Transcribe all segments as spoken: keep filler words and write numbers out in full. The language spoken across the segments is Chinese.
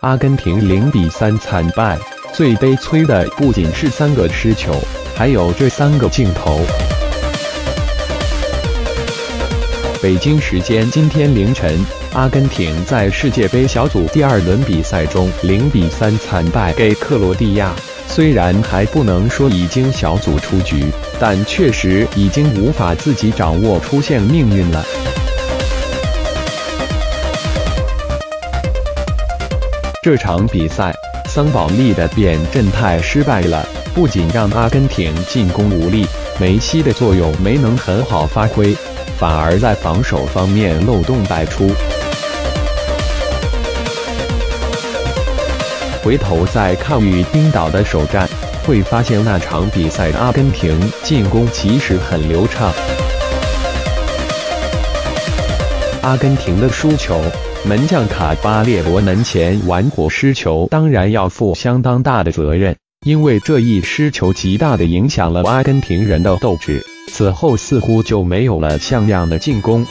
阿根廷零比三惨败。最悲催的不仅是三个失球，还有这三个镜头。北京时间今天凌晨，阿根廷在世界杯小组第二轮比赛中零比三惨败给克罗地亚。虽然还不能说已经小组出局，但确实已经无法自己掌握出线命运了。这场比赛，桑保利的变阵态失败了，不仅让阿根廷进攻无力，梅西的作用没能很好发挥，反而在防守方面漏洞百出。回头再看与冰岛的首战，会发现那场比赛阿根廷进攻其实很流畅。阿根廷的输球，门将卡巴列罗门前玩火失球，当然要负相当大的责任，因为这一失球极大的影响了阿根廷人的斗志，此后似乎就没有了像样的进攻。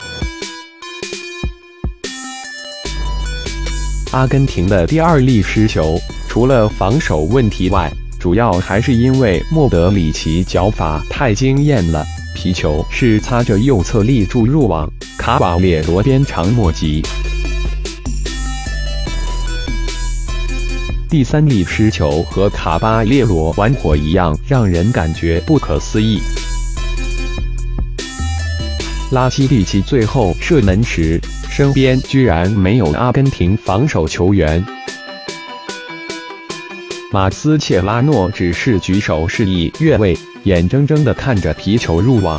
阿根廷的第二粒失球，除了防守问题外，主要还是因为莫德里奇脚法太惊艳了，皮球是擦着右侧立柱入网，卡瓦列罗鞭长莫及。第三粒失球和卡巴列罗玩火一样，让人感觉不可思议。拉基蒂奇最后射门时，身边居然没有阿根廷防守球员。马斯切拉诺只是举手示意越位，眼睁睁地看着皮球入网。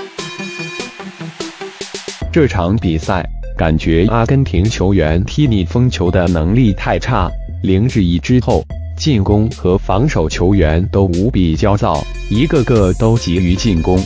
这场比赛，感觉阿根廷球员踢逆风球的能力太差。零比一之后，进攻和防守球员都无比焦躁，一个个都急于进攻。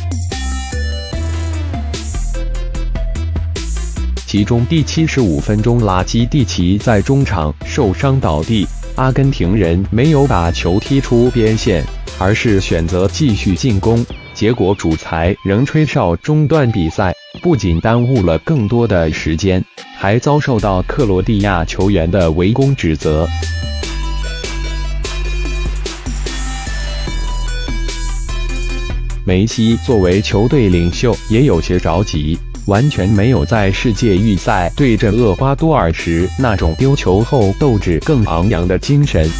其中第七十五分钟，拉基蒂奇在中场受伤倒地，阿根廷人没有把球踢出边线，而是选择继续进攻，结果主裁仍吹哨中断比赛，不仅耽误了更多的时间，还遭受到克罗地亚球员的围攻指责。梅西作为球队领袖也有些着急，完全没有在世界预赛对阵厄瓜多尔时那种丢球后斗志更昂扬的精神。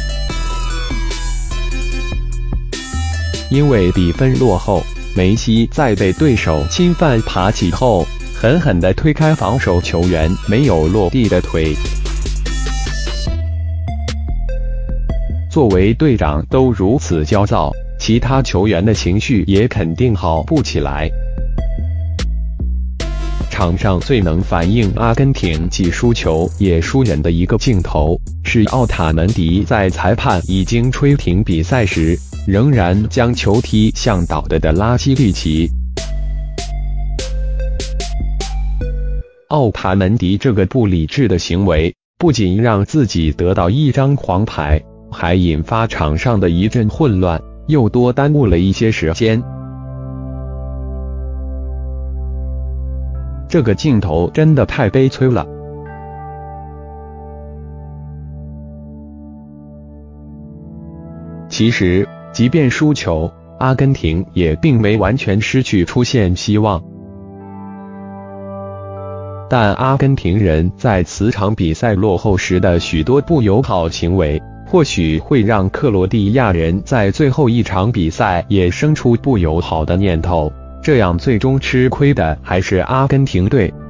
因为比分落后，梅西在被对手侵犯爬起后，狠狠地推开防守球员没有落地的腿。作为队长都如此焦躁，其他球员的情绪也肯定好不起来。场上最能反映阿根廷既输球也输人的一个镜头，是奥塔门迪在裁判已经吹停比赛时，仍然将球踢向倒的的拉基蒂奇。奥塔门迪这个不理智的行为，不仅让自己得到一张黄牌，还引发场上的一阵混乱，又多耽误了一些时间。这个镜头真的太悲催了。其实，即便输球，阿根廷也并没完全失去出线希望。但阿根廷人在此场比赛落后时的许多不友好行为，或许会让克罗地亚人在最后一场比赛也生出不友好的念头。这样最终吃亏的还是阿根廷队。